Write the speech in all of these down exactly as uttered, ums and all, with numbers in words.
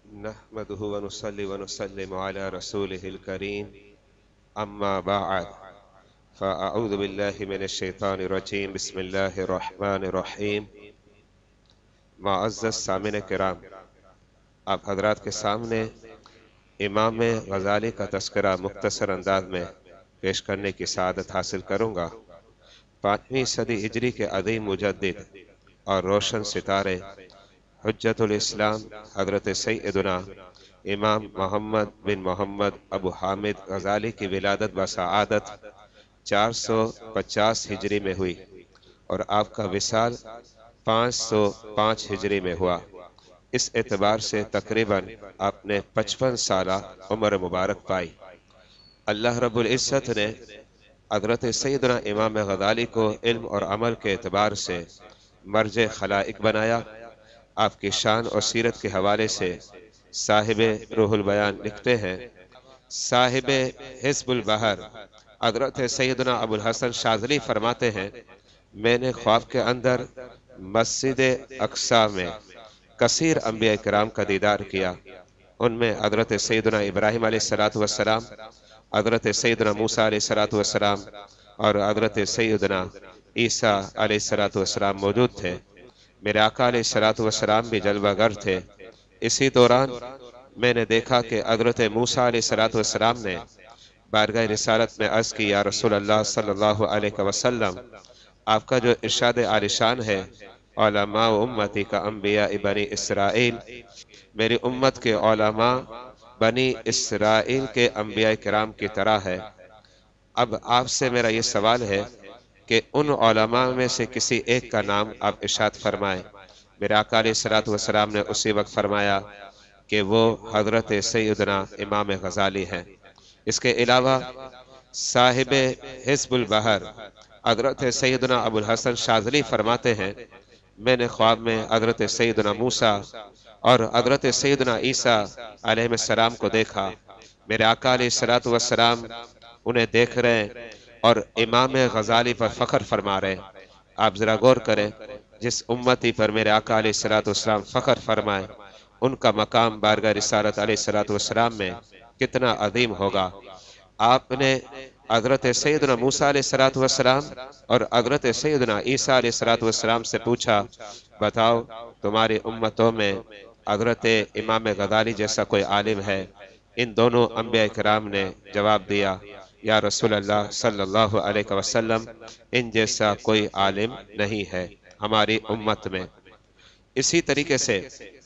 نحمده ونصلي ونسلم على رسوله الكريم أما بعد فأعوذ بالله من الشيطان الرجيم بسم الله الرحمن الرحيم. معزز سامعین کرام، آپ حضرات کے سامنے امام غزالی کا تذکرہ مختصر انداز میں پیش کرنے کی سعادت حاصل کروں گا. پانچویں صدی ہجری کے عظیم مجدد اور روشن ستارے حجت الاسلام حضرت سیدنا امام محمد بن محمد ابو حامد غزالی کی ولادت بسعادت چار سو پچاس ہجری میں ہوئی اور آپ کا وصال پانچ سو پانچ ہجری میں ہوا. اس اعتبار سے تقریباً آپ نے پچپن سالہ عمر مبارک پائی. اللہ رب العزت نے حضرت سیدنا امام غزالی کو علم اور عمل کے اعتبار سے مرج خلائق بنایا. آپ کی شان اور سیرت کے حوالے سے صاحب روح البیان لکھتے ہیں، صاحب حزب البحر حضرت سیدنا ابو الحسن شاذلی فرماتے ہیں، میں نے خواب کے اندر مسجد اقصی میں کثیر انبیاء کرام کا دیدار کیا. ان میں حضرت سیدنا ابراہیم علیہ السلام، حضرت سیدنا موسیٰ علیہ السلام اور حضرت سیدنا عیسیٰ علیہ السلام موجود تھے. میرے آقا علیہ السلام بھی جلوہ گر تھے. اسی دوران میں نے دیکھا کہ حضرت موسیٰ علیہ السلام نے بارگاہ رسالت میں عرض کی، یا رسول اللہ صلی اللہ علیہ وسلم، آپ کا جو ارشاد عالیشان ہے، علماء امتی کا انبیاء بنی اسرائیل، میری امت کے علماء بنی اسرائیل کے انبیاء کرام کی طرح ہے. اب آپ سے میرا یہ سوال ہے کہ ان علماء میں سے کسی ایک کا نام آپ ارشاد فرمائیں. میرے آقا علیہ السلام نے اسی وقت فرمایا کہ وہ حضرت سیدنا امام غزالی ہیں. اس کے علاوہ صاحب حزب البحر حضرت سیدنا ابو الحسن شاذلی فرماتے ہیں، میں نے خواب میں حضرت سیدنا موسیٰ اور حضرت سیدنا عیسیٰ علیہ السلام کو دیکھا. میرے آقا علیہ السلام انہیں دیکھ رہے ہیں اور امام غزالی پر فخر فرما رہے ہیں. آپ ذرا غور کریں، جس امتی پر میرے آقا علیہ السلام فخر فرمائے، ان کا مقام بارگاہ رسالت علیہ السلام میں کتنا عظیم ہوگا. آپ نے حضرت سیدنا موسیٰ علیہ السلام اور حضرت سیدنا عیسیٰ علیہ السلام سے پوچھا، بتاؤ تمہاری امتوں میں حضرت امام غزالی جیسا کوئی عالم ہے؟ ان دونوں انبیاء کرام نے جواب دیا، یا رسول اللہ صلی اللہ علیہ وسلم، ان جیسا کوئی عالم نہیں ہے ہماری امت میں. اسی طریقے سے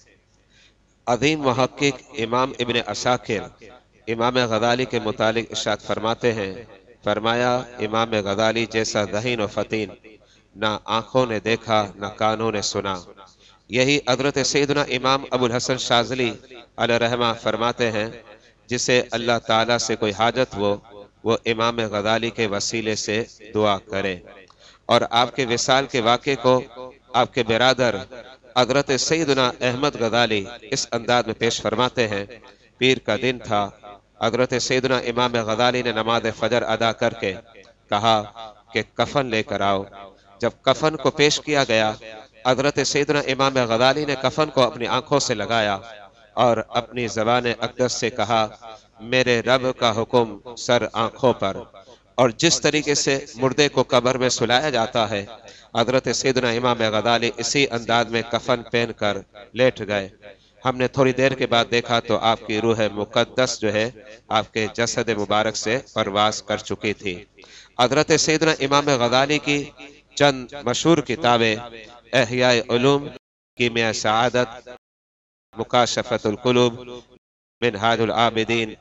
عظیم محقق امام ابن عساکر امام غزالی کے متعلق ارشاد فرماتے ہیں، فرمایا امام غزالی جیسا ذہین و فطین نہ آنکھوں نے دیکھا نہ کانوں نے سنا. یہی حضرت سیدنا امام ابو الحسن شاذلی علیہ رحمہ فرماتے ہیں، جسے اللہ تعالیٰ سے کوئی حاجت ہو وہ امام غزالی کے وسیلے سے دعا کرے. اور آپ کے وصال کے واقعے کو آپ کے برادر حضرت سیدنا احمد غزالی اس انداز میں پیش فرماتے ہیں. پیر کا دن تھا، حضرت سیدنا امام غزالی نے نماز فجر ادا کر کے کہا کہ کفن لے کر آؤ. جب کفن کو پیش کیا گیا، حضرت سیدنا امام غزالی نے کفن کو اپنی آنکھوں سے لگایا اور اپنی زبان اقدس سے کہا، میرے رب کا حکم سر آنکھوں پر. اور جس طریقے سے مردے کو قبر میں سلایا جاتا ہے، حضرت سیدنا امام غزالی اسی انداز میں کفن پہن کر لیٹ گئے. ہم نے تھوڑی دیر کے بعد دیکھا تو آپ کی روح مقدس جو ہے آپ کے جسد مبارک سے پرواز کر چکی تھی. حضرت سیدنا امام غزالی کی چند مشہور کتابیں احیاء علوم، کیمیاء سعادت، مکاشفت القلوب، منہاج العابدین،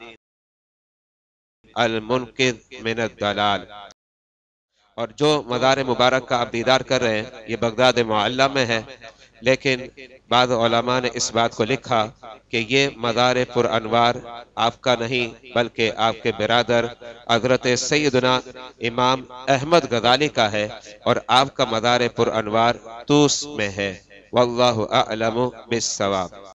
المنقذ من الضلال. اور جو مزار مبارک کا آپ دیدار کر رہے ہیں یہ بغداد معلی میں ہے، لیکن بعض علماء نے اس بات کو لکھا کہ یہ مزار پر انوار آپ کا نہیں بلکہ آپ کے برادر حضرت سیدنا امام احمد غزالی کا ہے، اور آپ کا مزار پر انوار طوس میں ہے. واللہ اعلم بالصواب.